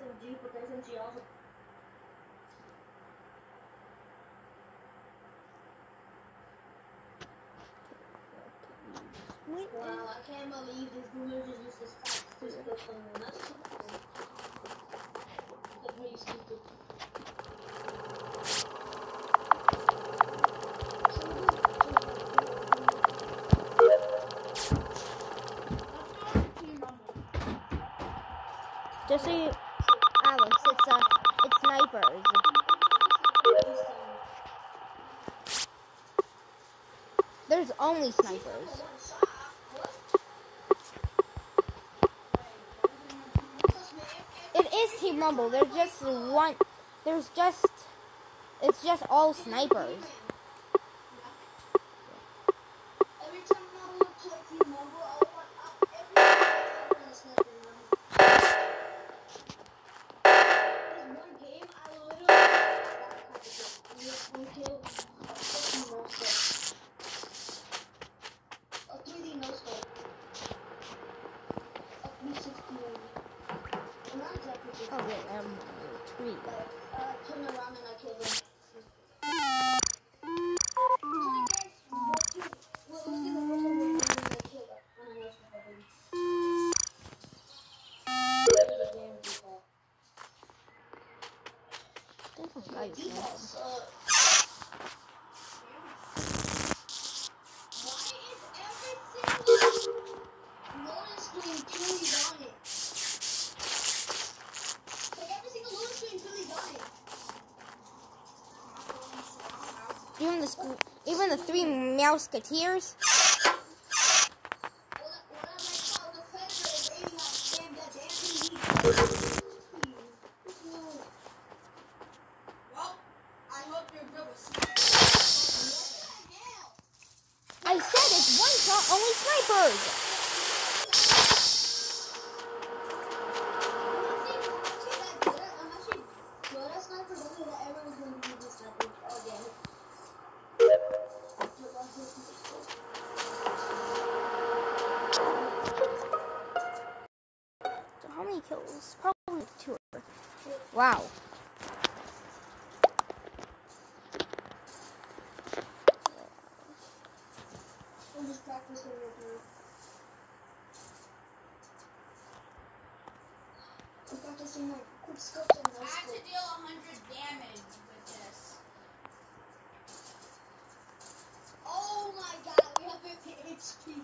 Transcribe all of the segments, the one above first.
SMG, porque SMG also. Wow, I can't believe this boomer just used this tax to split from me. That's stupid. That's really stupid. Just so you, Alex, it's snipers. There's only snipers. It is Team Rumble. There's just one. It's just all snipers. Every time I would play Team Rumble, I would want every time on the sniper. There's one game I literally got one kill, a 3D no scope. A 3D no scope. A 360. Not exactly 360. Oh wait, tree. Turn around and I killed him. Even the three Mouseketeers. I said it's one shot, only snipers. So how many kills? Probably 2. Wow. I'm just practicing right now. I'm practicing my quick scopes and no I had to scopes. deal 100 damage with this. Oh my god, we have 50 HP.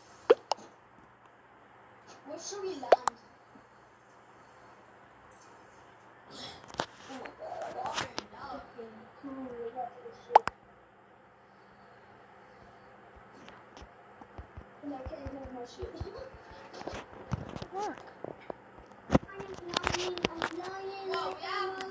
Where should we land? Oh my god, I got freaking cool. I got this shit. And I can't hold my shit. Look. I'm flying. Whoa, we have